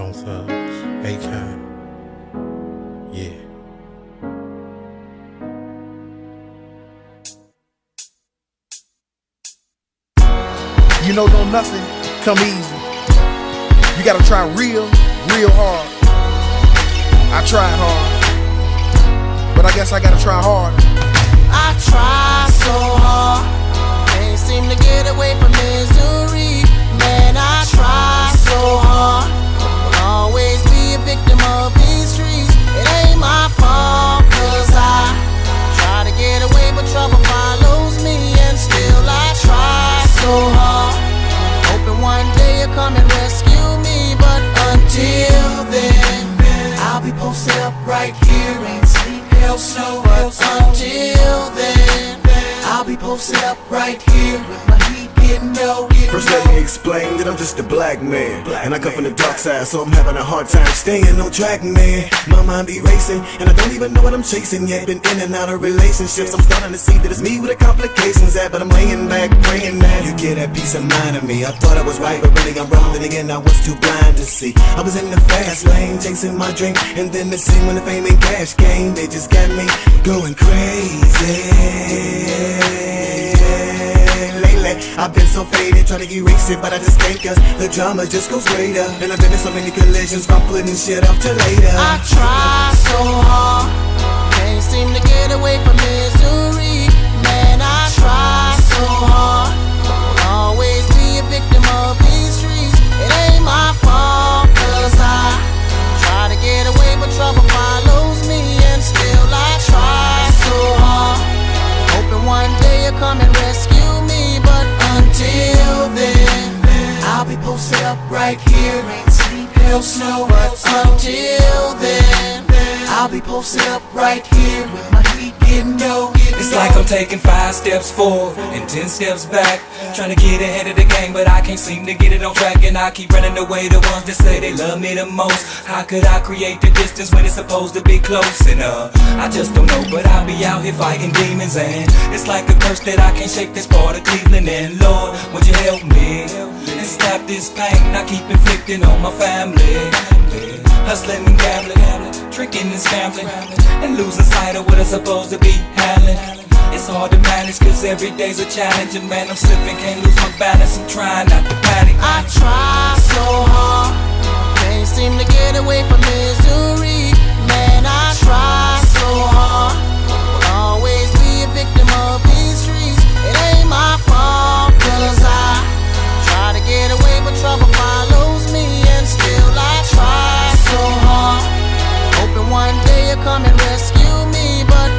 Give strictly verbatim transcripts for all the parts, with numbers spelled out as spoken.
Bone Thugs, Akon, yeah. You know, don't nothing come easy. You gotta try real, real hard. I tried hard, but I guess I gotta try harder. I try so hard, can't seem to get away from misery. Man, I try so hard, will always be a victim of these streets. It ain't my fault, cause I try to get away, but trouble follows me. And still I try so hard, hoping one day you'll come and rescue me. But until then, I'll be posted up right here and sleep, hell, snow. But until then, I'll be posted up right here with my heat getting low. First let me explain that I'm just a black man, and I come from the dark side, so I'm having a hard time staying on track, man. My mind be racing, and I don't even know what I'm chasing yet. Been in and out of relationships, I'm starting to see that it's me with the complications at. But I'm laying back, praying that you get that peace of mind of me. I thought I was right, but really I'm wrong. Then again, I was too blind to see. I was in the fast lane, chasing my dream, and then the scene when the fame and cash came, they just got me going crazy. I've been so faded, trying to erase it, but I just can't, cause the drama just goes greater. And I've been in so many collisions from putting shit off till later. I try so hard, can't seem to get away from misery. Man, I try so hard, will always be a victim of these streets. It ain't my fault, cause I try to get away, but trouble follows me. And still I try so hard, hoping one day you'll come and rescue me. But until then, I'll be posted up right here, ain't sleep, hell, snow. But until then, I'll be posted up right here with my heat getting low. It's like I'm taking five steps forward and ten steps back, trying to get ahead of the game, but I can't seem to get it on track. And I keep running away the ones that say they love me the most. How could I create the distance when it's supposed to be close? And uh, I just don't know, but I'll be out here fighting demons. And it's like a curse that I can't shake, this part of Cleveland. And Lord, would you help me and stop this pain I keep inflicting on my family? Hustling and gambling, tricking and scrambling, and losing sight of what I'm supposed to be handling. It's hard to manage, cause every day's a challenge. And man, I'm slipping, can't lose my balance, I'm trying not to panic. I try so hard, can't seem to get away from misery. Man, I try so hard, will always be a victim of these streets. It ain't my fault, cause I try to get away, but trouble follows me. And still I try so hard, hoping one day you'll come and rescue me. But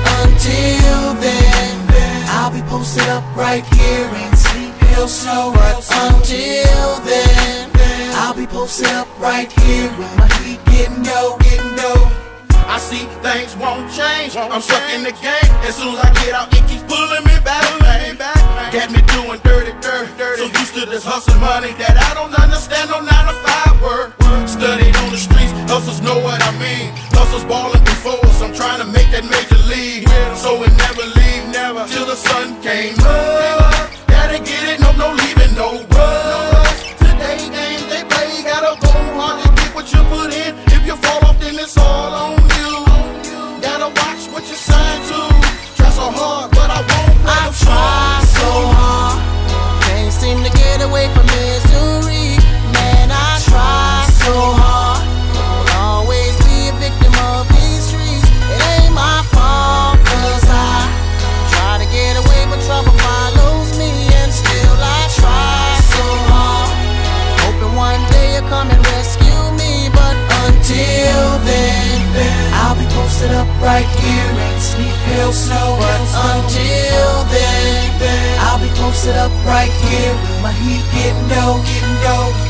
until then, I'll be posted up right here, ain't sleep, hell, snow. But until then, I'll be posted up right here with my heat getting low, getting low. I see things won't change, I'm stuck in the game. As soon as I get out, it keeps pulling me back, man. Got me doing dirty, dirty, dirty. So used to this hustle money that I don't understand, no nine to five work. Studied on the streets, hustlers know what I mean. Hustlers balling before us, I'm trying to make that major league. So it never leave, never, till the sun came up. Gotta get it, no, no leaving, no rush. Today games they play, gotta go hard and get what you put in. If you fall off, then it's all on you. Gotta watch what you sign to. Try so hard, but I won't. I try so hard, can't seem to get away from misery. Man, I try so hard, will always be a victim of these streets. It ain't my fault, cause I try to get away, but trouble follows me. And still I try so hard, hoping one day you'll come and rescue me. But until then, I'll be posted up right here, ain't sleep, hell, snow. But until then, I'll be posted up right here with my heat getting low, getting low.